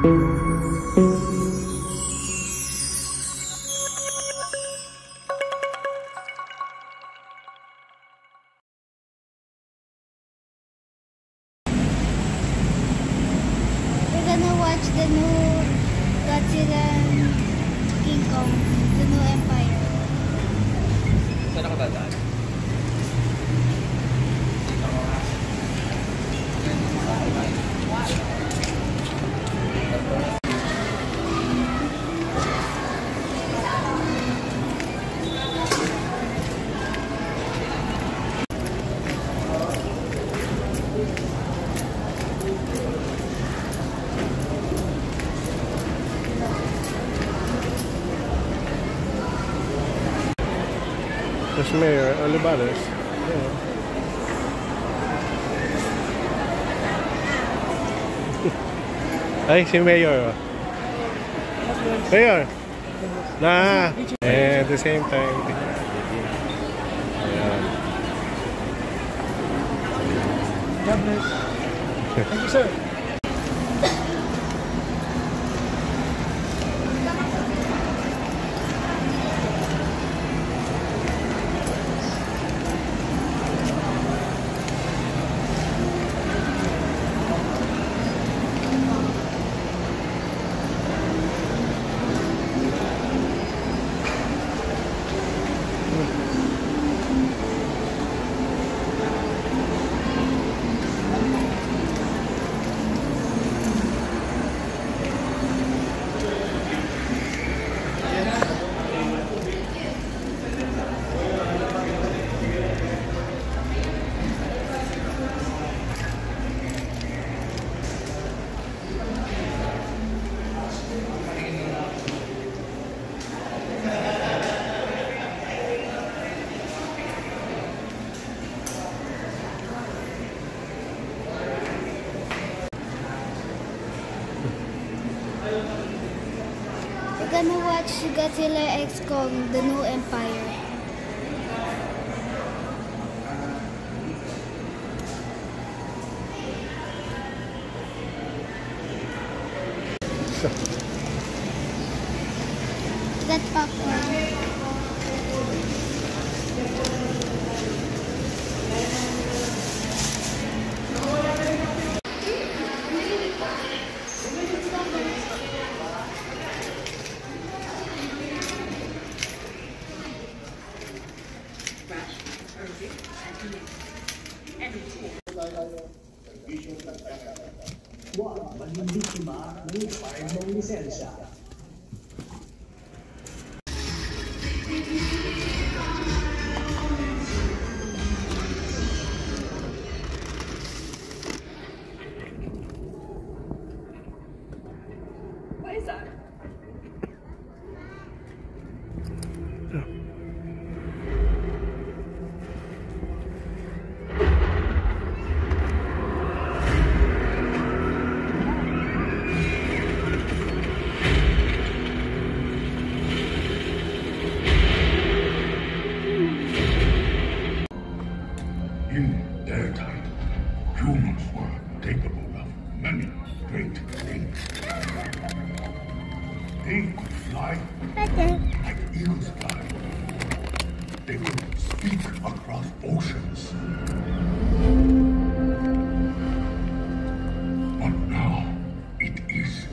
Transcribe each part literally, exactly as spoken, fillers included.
Gonna watch the new Godzilla and King Kong, the new Empire. Saan ako dadaan? There's Mayor Olivares. Yeah. Ay, si Mayor. Mayor. Nah. And at the same time. Yeah. God bless. Thank you, sir. We're gonna watch Godzilla X Kong, the new Empire. That popcorn. Huwag maging biktima ng expired mong lisensya. What is that? In their time, humans were capable of many great things. They could fly like eagles fly. They could speak across oceans. But now it is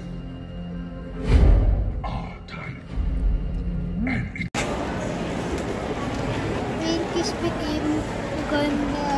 our time. And it Rain Kiss became gonna